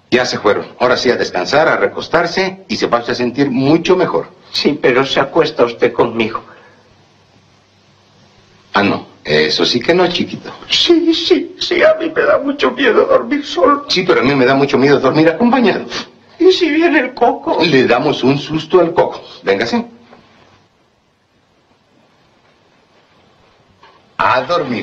Ya se fueron. Ahora sí a descansar, a recostarse y se va a sentir mucho mejor. Sí, pero se acuesta usted conmigo. Ah, no. Eso sí que no, chiquito. Sí, a mí me da mucho miedo dormir solo. Sí, pero a mí me da mucho miedo dormir acompañado. ¿Y si viene el Coco? Le damos un susto al Coco. Véngase. A dormir.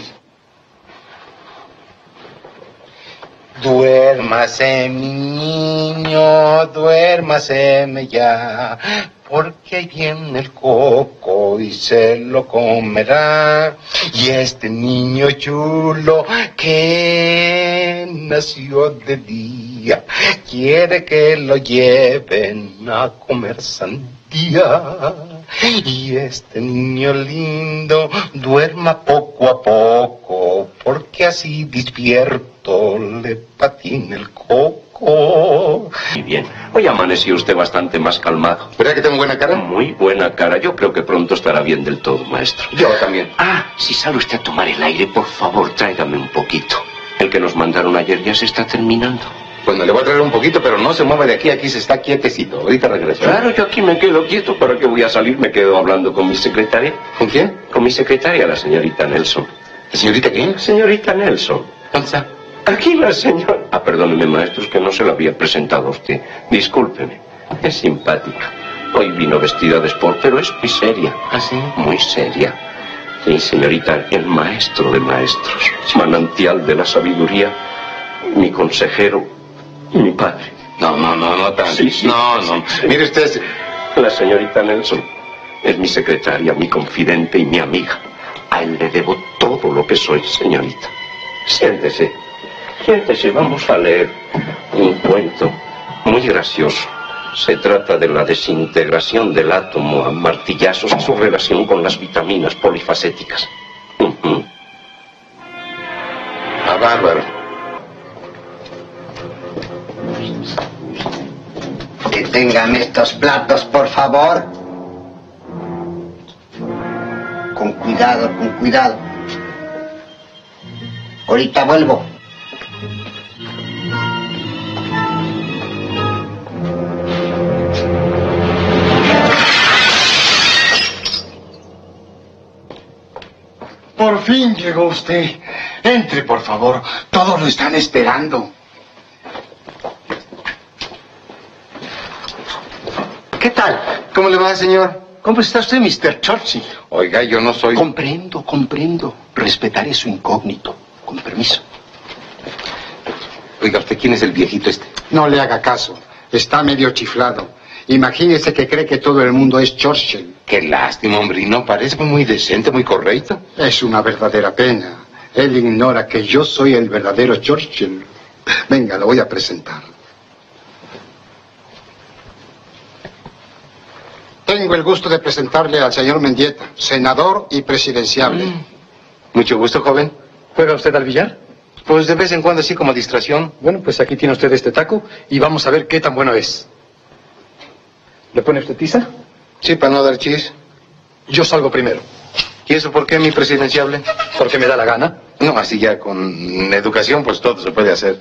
Duérmase, mi niño, duérmase ya, porque ahí viene el Coco y se lo comerá. Y este niño chulo que nació de día, quiere que lo lleven a comer sandía. Y este niño lindo duerma poco a poco, porque así despierto le patina el coco. Muy bien. Hoy amaneció usted bastante más calmado. ¿Verdad que tengo buena cara? Muy buena cara. Yo creo que pronto estará bien del todo, maestro. Yo también. Ah, si sale usted a tomar el aire, por favor, tráigame un poquito. El que nos mandaron ayer ya se está terminando. Bueno, le voy a traer un poquito, pero no se mueva de aquí. Aquí se está quietecito. Ahorita regreso. Claro, yo aquí me quedo quieto. ¿Para qué voy a salir? Me quedo hablando con mi secretaria. ¿Con quién? Con mi secretaria, la señorita Nelson. ¿La señorita quién? Señorita Nelson. ¿Dónde está? Aquí la señora... Ah, perdóneme, maestro, es que no se lo había presentado a usted. Discúlpeme. Es simpática. Hoy vino vestida de sport, pero es muy seria. ¿Ah, sí? Muy seria. Sí, señorita, el maestro de maestros, manantial de la sabiduría, mi consejero y mi padre. No tanto. Sí, sí, no. sí. Mire usted... La señorita Nelson es mi secretaria, mi confidente y mi amiga. A él le debo todo lo que soy, señorita. Siéntese, vamos a leer un cuento muy gracioso. Se trata de la desintegración del átomo a martillazos y su relación con las vitaminas polifacéticas. Ah, bárbaro. Detengan estos platos, por favor. Con cuidado, con cuidado. Ahorita vuelvo. Por fin llegó usted. Entre, por favor. Todos lo están esperando. ¿Qué tal? ¿Cómo le va, señor? ¿Cómo está usted, Mr. Churchill? Oiga, yo no soy... Comprendo. Respetaré su incógnito. Con permiso. Oiga, ¿usted quién es el viejito este? No le haga caso. Está medio chiflado. Imagínese que cree que todo el mundo es Churchill. Qué lástima, hombre. Y no parece muy decente, muy correcto. Es una verdadera pena. Él ignora que yo soy el verdadero Churchill. Venga, lo voy a presentar. Tengo el gusto de presentarle al señor Mendieta, senador y presidenciable. Mucho gusto, joven. ¿Juega usted al billar? Pues de vez en cuando, así como distracción. Bueno, pues aquí tiene usted este taco y vamos a ver qué tan bueno es. ¿Le pone usted tiza? Sí, para no dar chis. Yo salgo primero. ¿Y eso por qué, mi presidenciable? Porque me da la gana. No, así ya con educación, pues todo se puede hacer.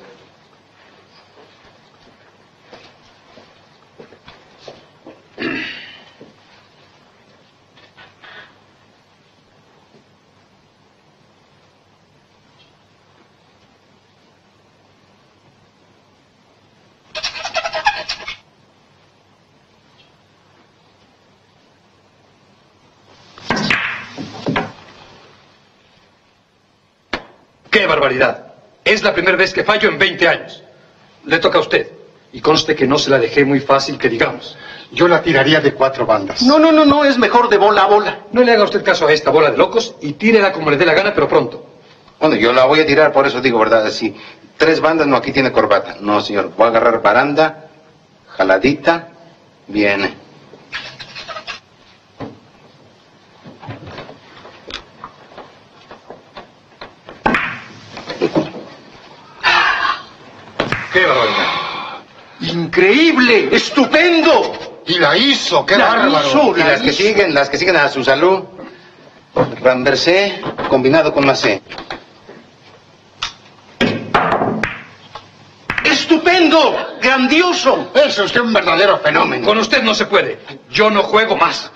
¡Qué barbaridad! Es la primera vez que fallo en 20 años. Le toca a usted. Y conste que no se la dejé muy fácil, que digamos. Yo la tiraría de 4 bandas. No, es mejor de bola a bola. No le haga usted caso a esta bola de locos y tírela como le dé la gana, pero pronto. Bueno, yo la voy a tirar, por eso digo, ¿verdad? Así, 3 bandas, no, aquí tiene corbata. No, señor, voy a agarrar baranda, jaladita, viene. ¡Qué barbaridad! ¡Increíble! ¡Estupendo! Y la hizo, qué La bárbaro. hizo. Y las que siguen a su salud. Ramversé combinado con macé. ¡Estupendo! ¡Estupendo! ¡Grandioso! Es usted un verdadero fenómeno. Con usted no se puede. Yo no juego más.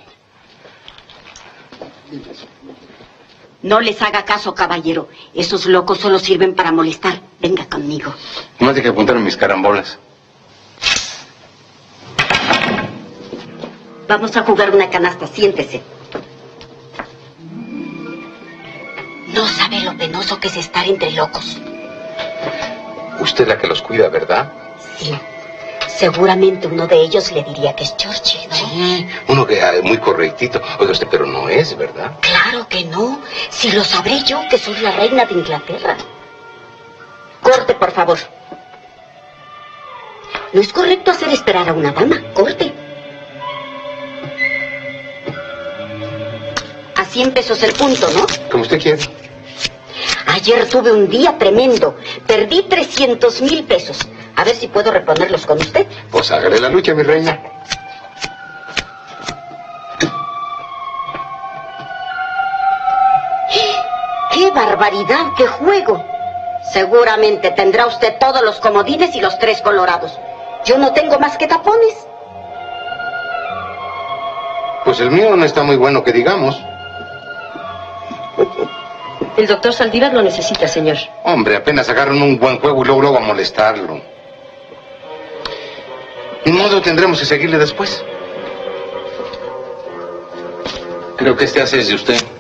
No les haga caso, caballero. Esos locos solo sirven para molestar. Venga conmigo. No hay que apuntar en mis carambolas. Vamos a jugar una canasta. Siéntese. No sabe lo penoso que es estar entre locos. Usted es la que los cuida, ¿verdad? Sí. Seguramente uno de ellos le diría que es Churchill, ¿no? Sí, uno que es muy correctito. Oiga usted, pero no es, ¿verdad? Claro que no. Si lo sabré yo, que soy la reina de Inglaterra. Corte, por favor. No es correcto hacer esperar a una dama. Corte. A 100 pesos el punto, ¿no? Como usted quiere. Ayer tuve un día tremendo. Perdí 300,000 pesos. A ver si puedo reponerlos con usted. Pues hágale la lucha, mi reina. ¡Qué barbaridad! ¡Qué juego! Seguramente tendrá usted todos los comodines y los 3 colorados. Yo no tengo más que tapones. Pues el mío no está muy bueno, que digamos. El doctor Saldívar lo necesita, señor. Hombre, apenas agarran un buen juego y luego a molestarlo. Ni modo, tendremos que seguirle después. Creo que este hace es de usted.